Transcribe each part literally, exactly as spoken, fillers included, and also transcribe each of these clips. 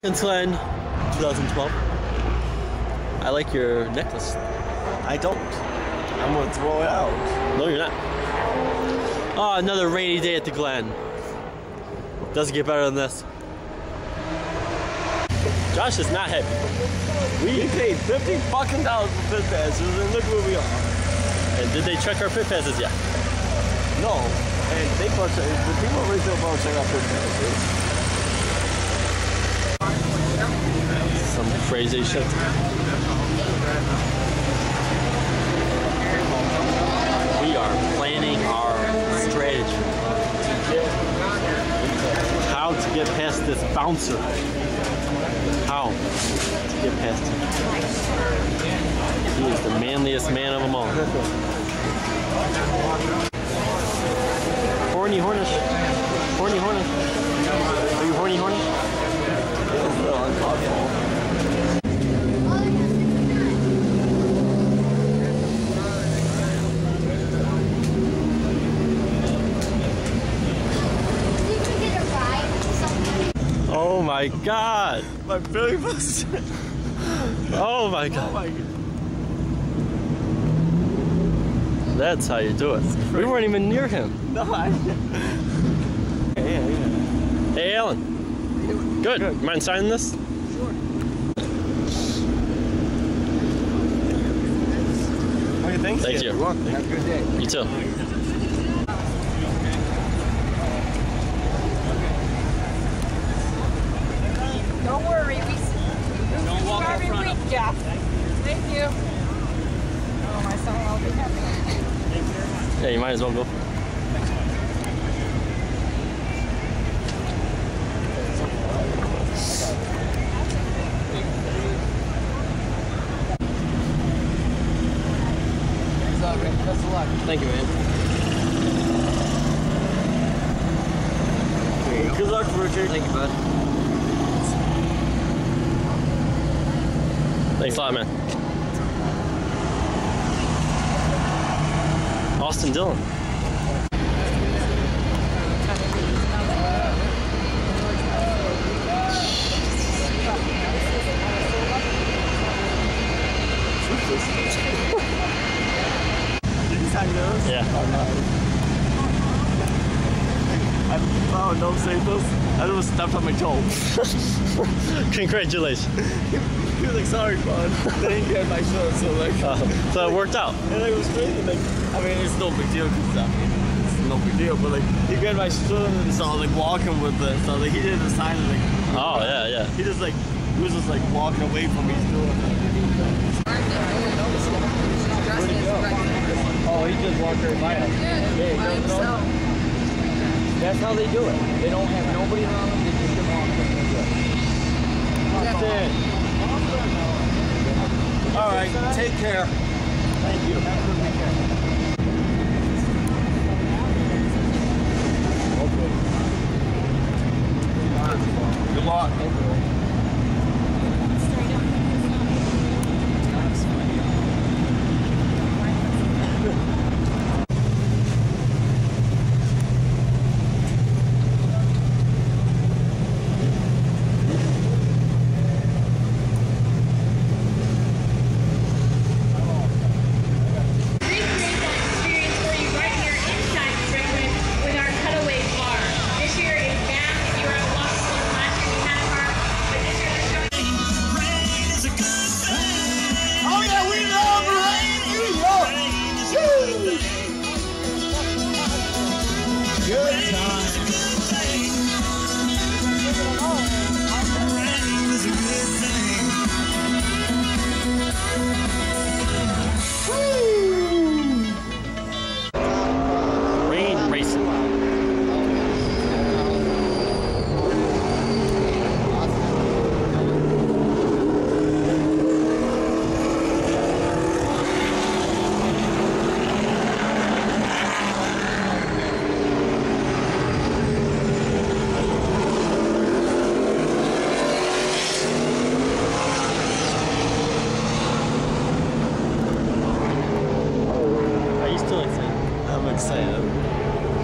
Watkins Glen, twenty twelve. I like your necklace. I don't. I'm gonna throw it out. No, you're not. Oh, another rainy day at the Glen. Doesn't get better than this. Josh is not happy. We paid fifty fucking dollars for pit passes, and look where we are. And did they check our pit passes yet? No. And they must. The people really don't want to check our pit passes. Some crazy shit. We are planning our strategy. How to get past this bouncer. How to get past him. He is the manliest man of them all. Horny Hornish. Horny Hornish. Are you horny Hornish? Oh my god! My belly busted. Oh my god. Oh my god. That's how you do it. We weren't even near him. No, I Hey, yeah, yeah. Hey Alan. Good. Good. Mind signing this? Sure. Okay, thanks. Thank you. Have a good day. You too. Don't worry, we don't walk every week, Jeff. Thank you. Oh, my son will be happy. Yeah, you might as well go. Best of luck. Thank you, man. Good luck, Richard. Thank you, bud. Thanks a lot, man. Austin Dillon. Yeah. I found no safest. I just stepped on my toe. Congratulations. He was like, sorry, bud. Then he had my shirt, so like. Uh, so it worked out. And it was crazy. Like, I mean, it's no big deal because I mean, it's no big deal. But like, he grabbed my shirt, and so I was like walking with it. So like, he did the sign of like. Oh yeah, yeah. He just like, he was just like walking away from me, doing it. Where'd he go? Oh, he just walked right by us. Yeah, he doesn't know. That's how they do it. They don't have nobody around them. They just get off. That's it. All right. Take care. Thank you. Have a good weekend. Okay. Good luck. Thank you.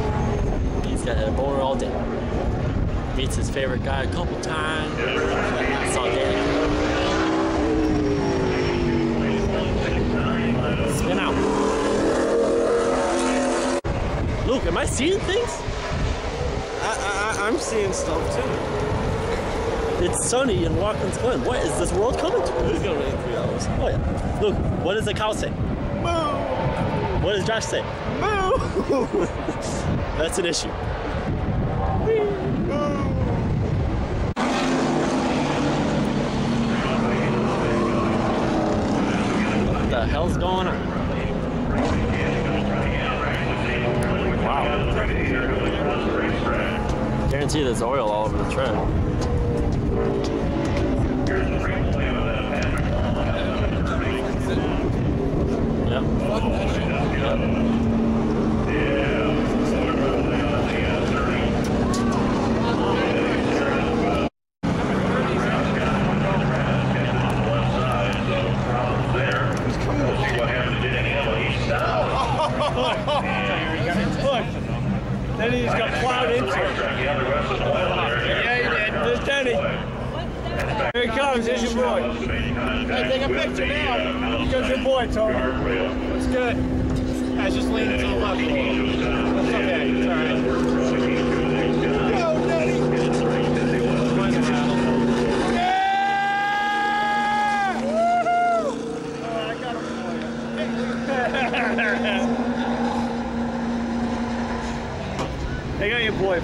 He's got a motor all day. Meets his favorite guy a couple times. seeing things? I, I, I'm seeing stuff too. It's sunny in Watkins Glen. What is this world coming to? It's gonna rain in three hours. Oh yeah. Look, what does the cow say? Moo! What does Josh say? Moo! That's an issue. What the hell's going on? Wow. Guarantee there's oil all over the tread. Yep. Yep. Then he just got plowed into it. Yeah, he did. There's Denny. Here he comes. Here's your boy. Hey, take a picture now. Here comes your boy, Tony. What's good? I was just leaning to the left a little. That's okay. It's all right. Go, Denny. Yeah! Woo-hoo! Oh, I got him for you. They got your boy.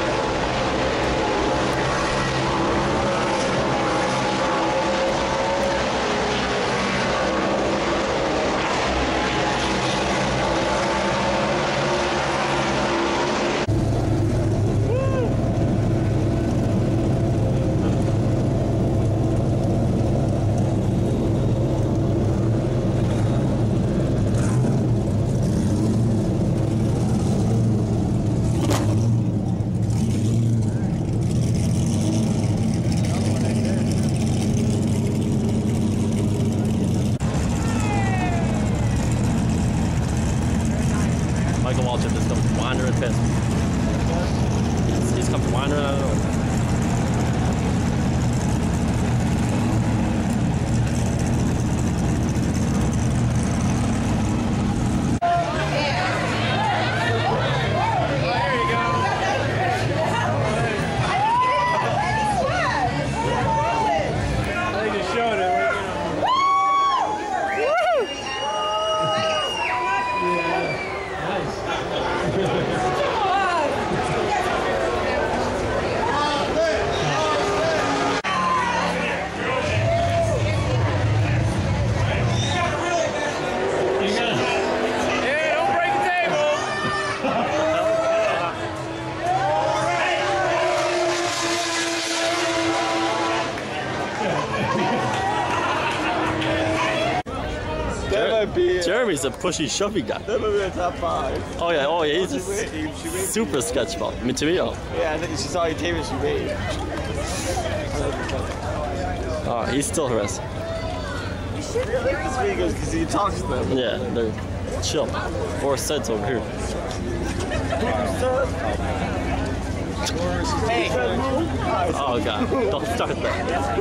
Just comes wandering past me. He's, he's come wandering out of nowhere. Jeremy's a pushy, shovey guy. That might be a top five. Oh yeah, oh yeah, he's just super sketchball. I mean, to me, oh. Yeah, I think she saw you tape she made. Oh, he's still harassing. Because he talks to them. Yeah, they're chill. Or Sed's over here. Hey. Oh god, don't start that.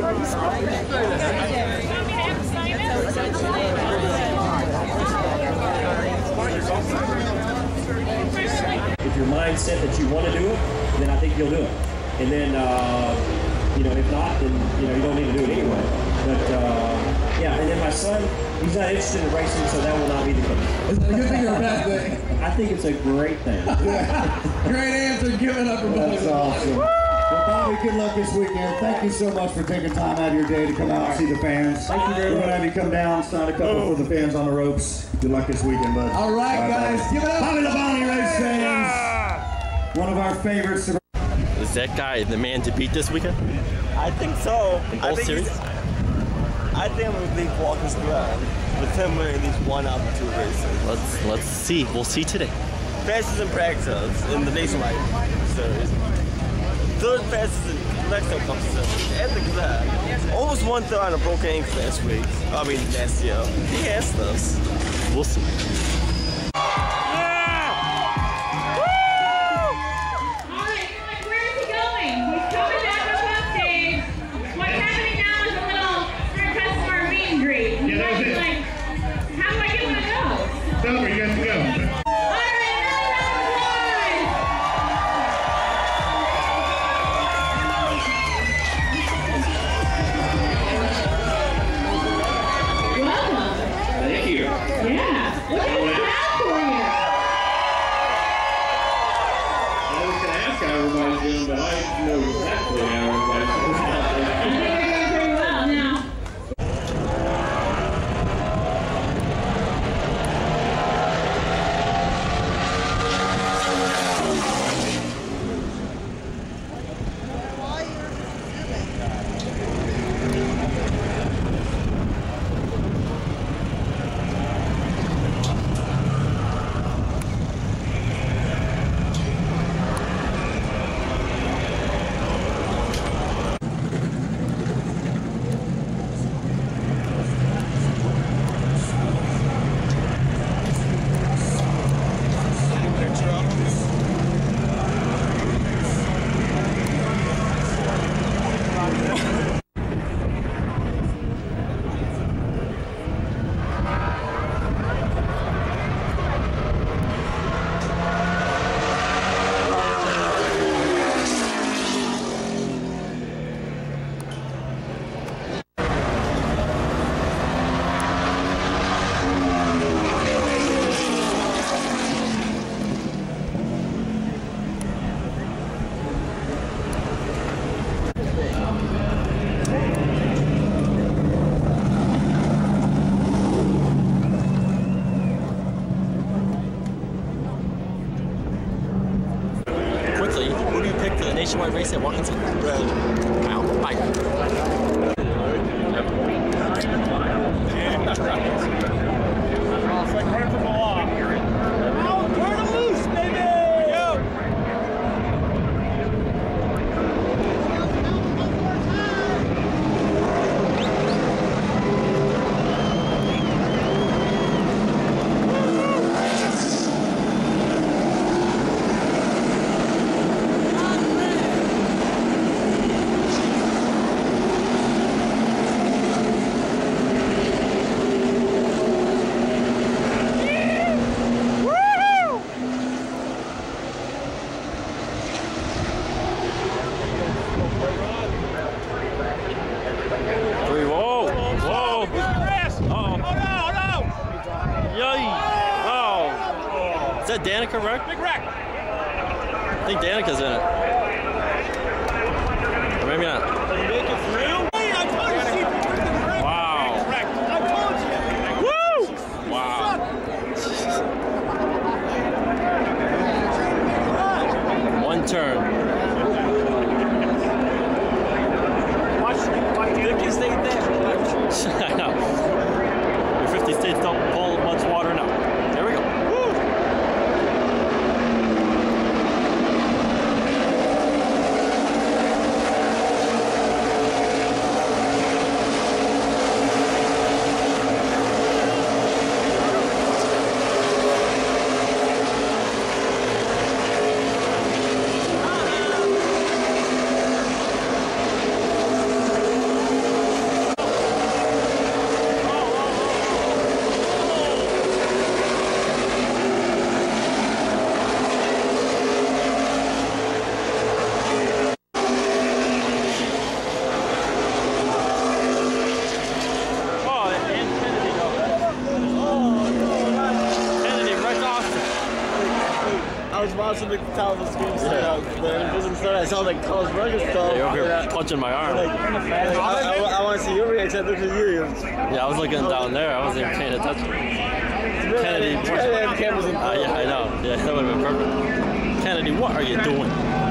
If your mind set that you want to do it, then I think you'll do it. And then, uh, you know, if not, then, you know, you don't need to do it anyway. But, uh, yeah, and then my son, he's not interested in racing, so that will not be the case. Is that a good thing or a bad thing? I think it's a great thing. Yeah. Great answer, give it up for Bobby. That's awesome. Well, Bobby, good luck this weekend. Thank you so much for taking time out of your day to come out and see the fans. Thank you very We're much. going to have you come down, sign a couple for the fans on the ropes. Good luck this weekend, bud. All right, Bye, guys, Bobby. give it up. Bobby Labonte, race fans. One of our favorites. Is that guy the man to beat this weekend? I think so. In I both think series? he's- I think I'm going to leave Watkins Glen with him winning at least one out of two races. Let's let's see. We'll see today. Fastest in practice in the nationwide series. Third fastest in Mexico Cup series. And the Glen. Almost one third on a broken ankle last week. I mean, last year. He has this. We'll see. Over, you got to go. nationwide race at Watkins Glen. Kyle, bye. It's like running from the law. Oh, turn them loose, baby! Yo! Danica wreck? Big wreck. I think Danica's in it. Or maybe not. Make it through? Hey, I told you she wreck. Wow. Wreck. I told you. Woo! Wow. One turn. Watch, watch Dickie stay there. I know. Your fifty states don't pull much water now. There we go. Watching the top of the screen start out, but it doesn't start. I saw like college record stuff. Yeah, you're over here punching my arm. Like, I, I, I want to see your reaction. Look at you. Yeah, I was looking down there. I wasn't even paying attention. Kennedy, what? Have cameras in Uh, yeah, I know. Yeah, that would have been perfect. Kennedy, what are you doing?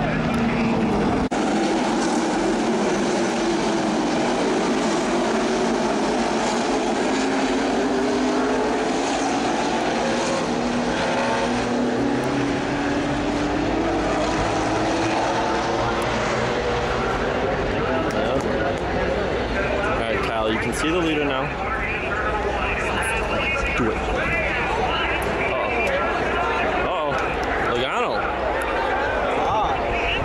You can see the leader now. Do it. Uh-oh. Uh-oh. Logano. Ah.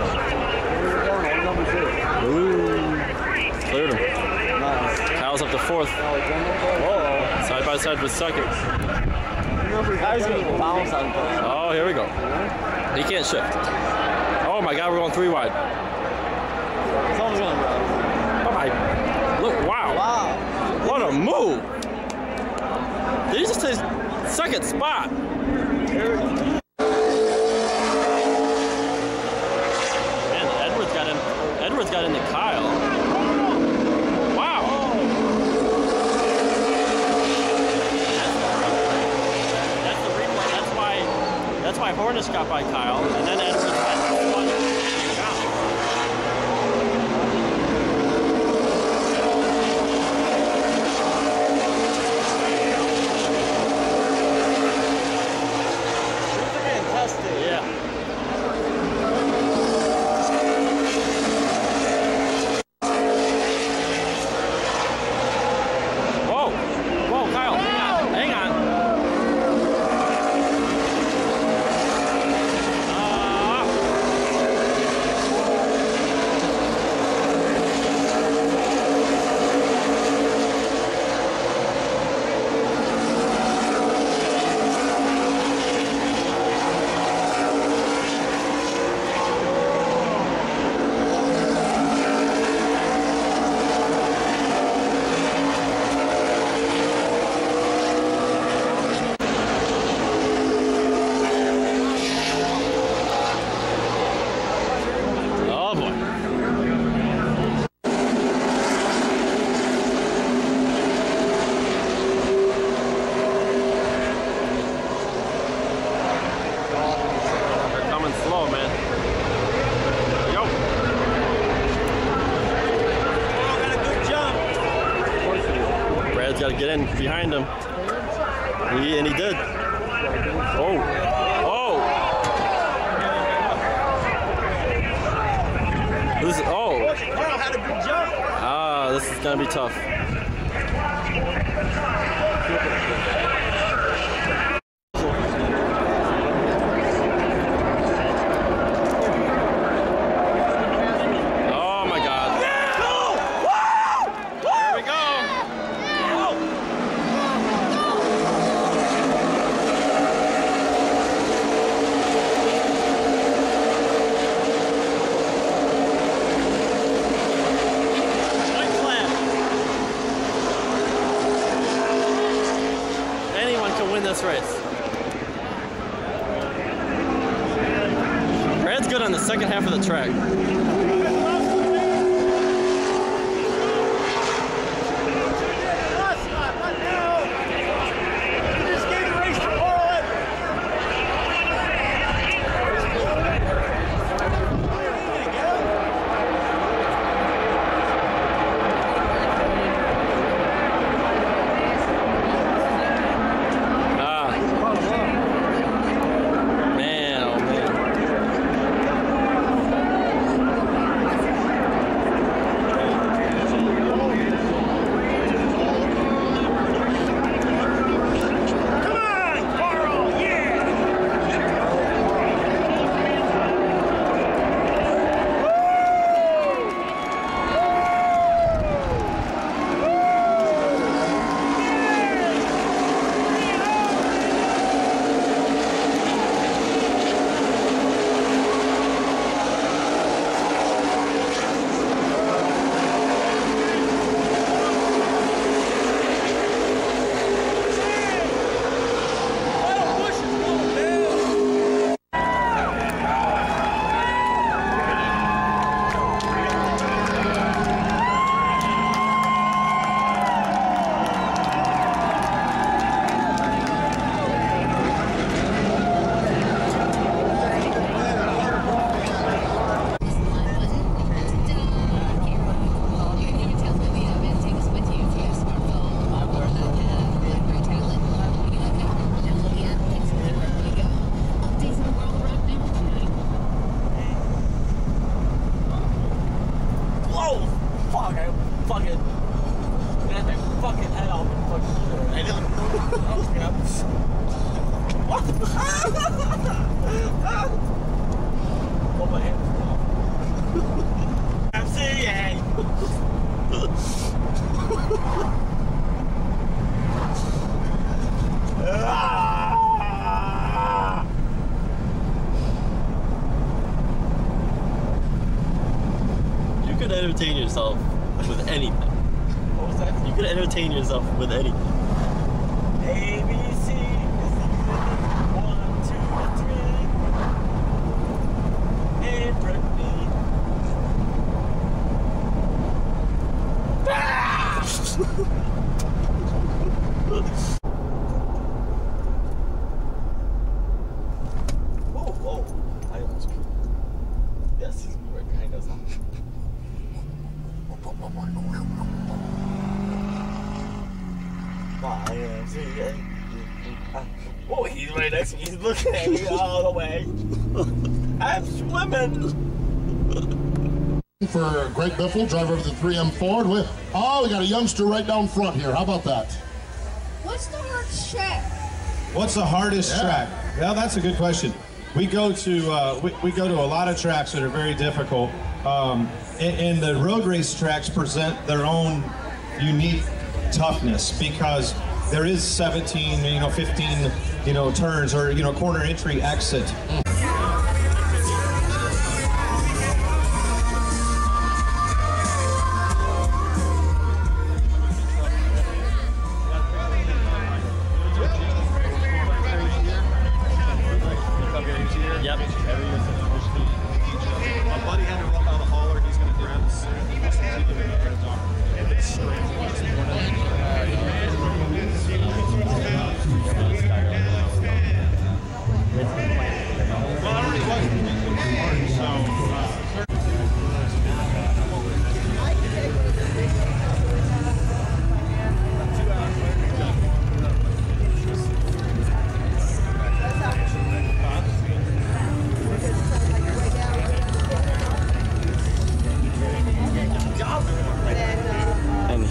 Ooh. Cleared him. Nice. Kyle's up to fourth. Whoa. Side by side with second. Oh, here we go. He can't shift. Oh my God, we're going three wide. Someone's going to Bye-bye. Look, wow. Wow. What a move. Did he just take second spot? Man, Edwards got in. Edwards got into Kyle. Wow. That's the replay. That's why. That's why Hornish got by Kyle, and then Edwards had one. Uh, got to get in behind him. He, and he did. Oh. Oh. This is, oh. Carl had a good jump. Ah, this is going to be tough. This race. Brad's good on the second half of the track. Entertain yourself with anything. What was that? You could entertain yourself with anything. A, B, C. One, two, three. And Britney. Ah! Whoa, whoa. I almost. Yes, he's right behind us. Oh, he's right next to me. He's looking at me all the way. I'm swimming. For Greg Biffle, driver of the three M Ford. With oh, we got a youngster right down front here. How about that? What's the hardest track? What's the hardest Yeah. track? Well, that's a good question. We go to uh, we, we go to a lot of tracks that are very difficult, um, and, and the road race tracks present their own unique toughness because there is seventeen, you know, fifteen, you know, turns or you know corner entry exit.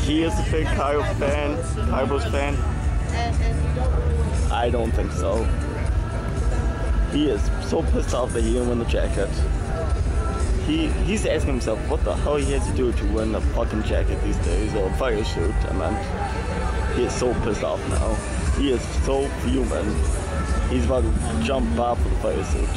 he is a big Kyle fan, Kyle Busch fan? I don't think so. He is so pissed off that he didn't win the jacket. He he's asking himself what the hell he has to do to win a fucking jacket these days, or a fire suit, I meant. He is so pissed off now. He is so fuming. He's about to jump off of the fire suit.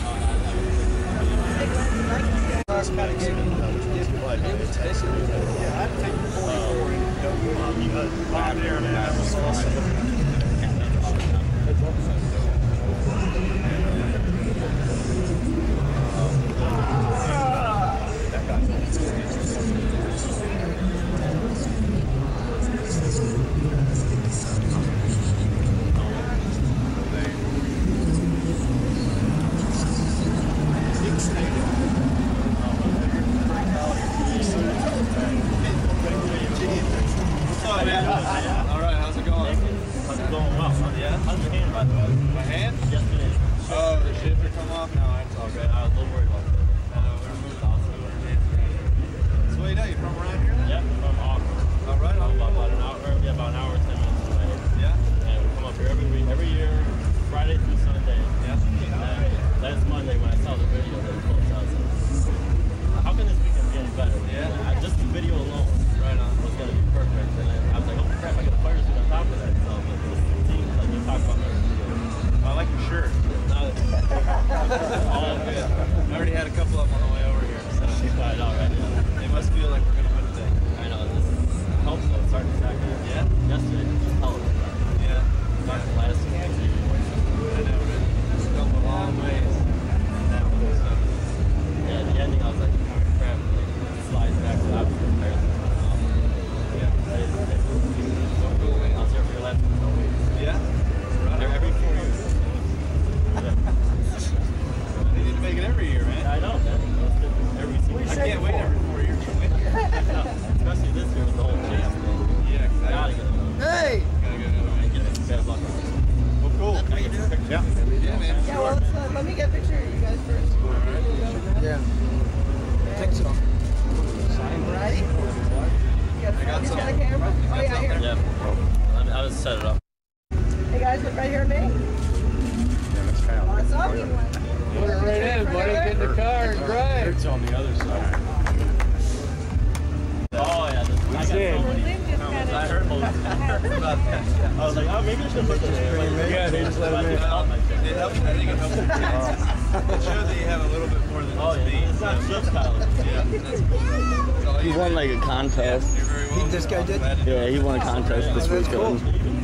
He won like a contest. He, this guy did? Yeah, he won a contest this weekend. Cool. I'll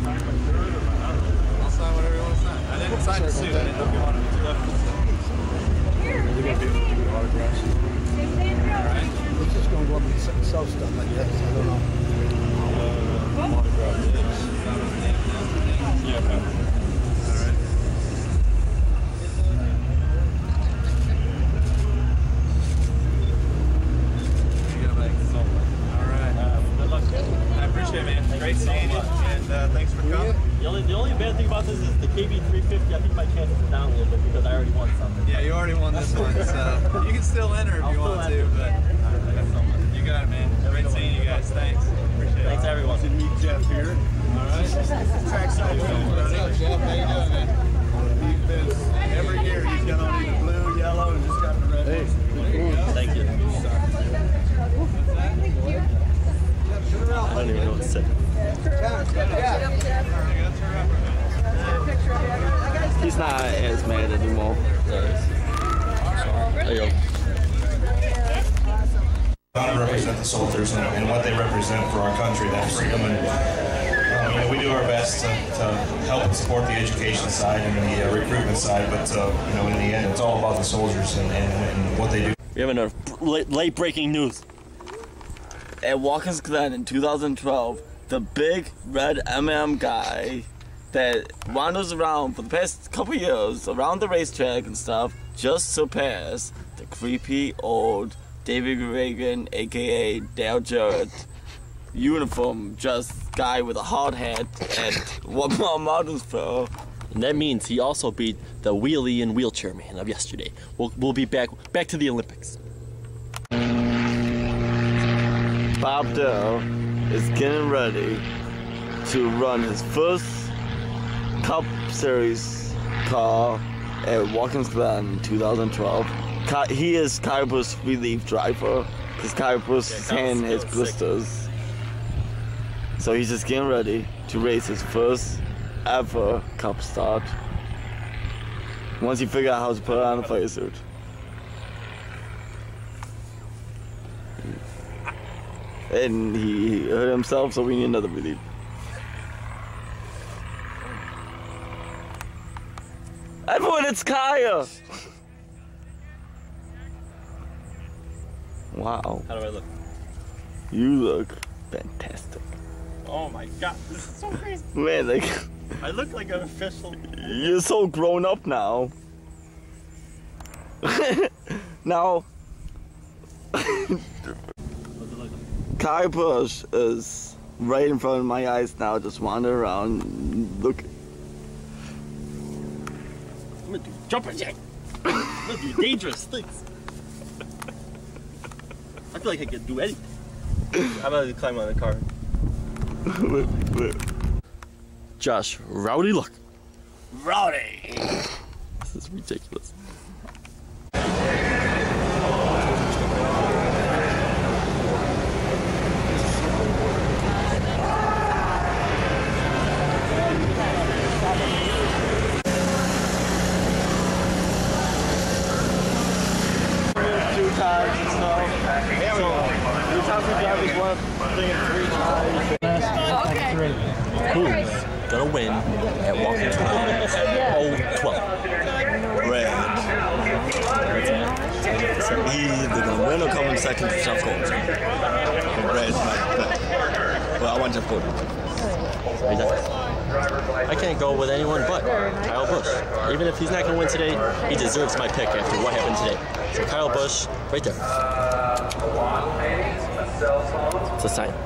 sign whatever you want to sign. I didn't sign the suit. I didn't know if you wanted to left. Are they going to be able to do autographs? Alright. He's just going to go up and sell stuff, I guess. I don't know. Uh, autograph this. Yeah, okay. Alright. I appreciate it, man. Great seeing you, and uh, thanks for coming. The only, the only bad thing about this is the K B three fifty. I think my chances are down a little bit because I already won something. Yeah, you already won this one, so you can still enter if I'll you want enter. to, but you got it, man. Great seeing you guys. Thanks. Appreciate it. Thanks, everyone. Good to meet Jeff here. All right. Trackside. What's up, Jeff? How you doing, man? He's been every year. He's got on either blue, yellow, and just got the red. Hey, thank you. I don't even know what to say. He's not as mad anymore. There you go. To represent the soldiers and, and what they represent for our country, that freedom. And um, you know, we do our best to, to help and support the education side and the uh, recruitment side, but uh, you know, in the end, it's all about the soldiers and, and, and what they do. We have another late breaking news. At Watkins Glen in two thousand twelve, the big red M and M guy that wanders around for the past couple years around the racetrack and stuff just surpassed the creepy old David Reagan, aka Dale Jarrett, uniform just guy with a hard hat at One Mile Mountains Pro. And that means he also beat the wheelie and wheelchair man of yesterday. We'll, we'll be back back to the Olympics. Bob Dell is getting ready to run his first Cup Series car at Watkins Glen two thousand twelve. He is Kyle Busch's relief driver because Kyle Busch's hand has blisters. So he's just getting ready to race his first ever Cup start once he figures out how to put on a firesuit. And he hurt himself, so we need another relief. Everyone, it's Kaya! Wow. How do I look? You look fantastic. Oh my god, this is so crazy. Man, like... I look like an official... You're so grown up now. Now... Kyle Busch is right in front of my eyes now, just wandering around. Look. I'm gonna do jumping jack. I'm gonna do dangerous things. I feel like I can do anything. I'm gonna climb on the car. Wait, wait. Josh, rowdy look. Rowdy! This is ridiculous. Two times and stuff. So, the top three drivers won thing three times. Okay. Who's gonna win at Watkins Glen? oh twelve. Red. He's either gonna win or come in second to Jeff Gordon. Red might win. Well, I want Jeff Gordon. I can't go with anyone but Kyle Busch. Even if he's not going to win today, he deserves my pick after what happened today. So Kyle Busch, right there. It's a sign.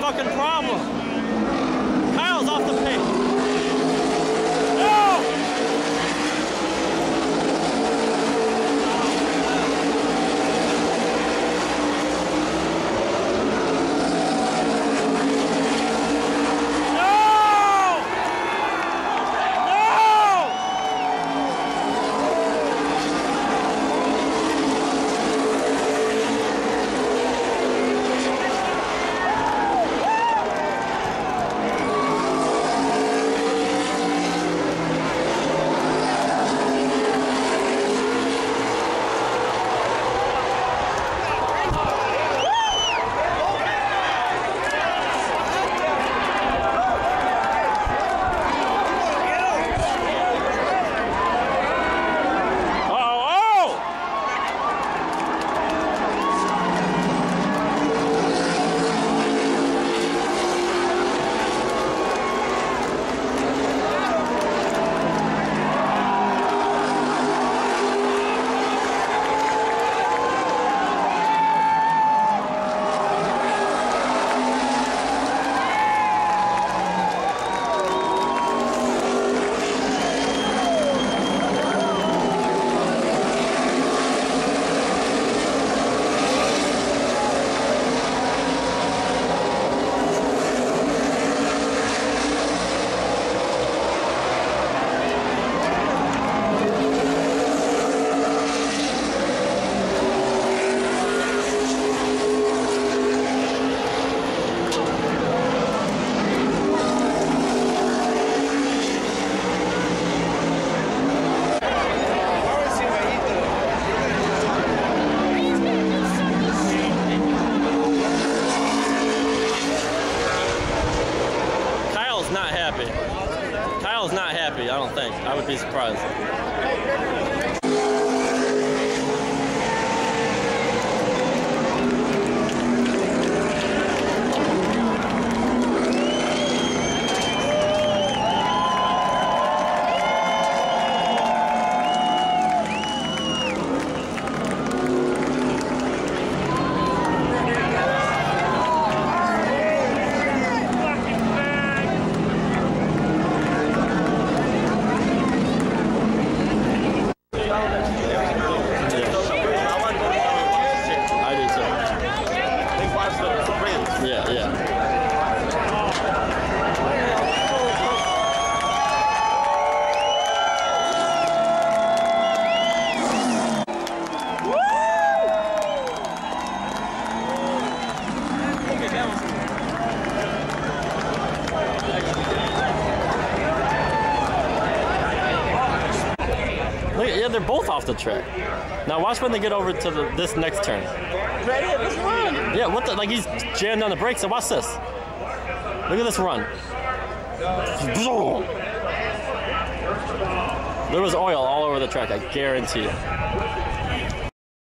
fucking problem. Kyle's off the pace. No! Kyle's not happy, I don't think. I would be surprised. Yeah, yeah. Look, yeah, they're both off the track. Now watch when they get over to the, this next turn. Right here, this run. Yeah, what the, like he's jammed on the brakes, so watch this. Look at this run. There was oil all over the track, I guarantee you.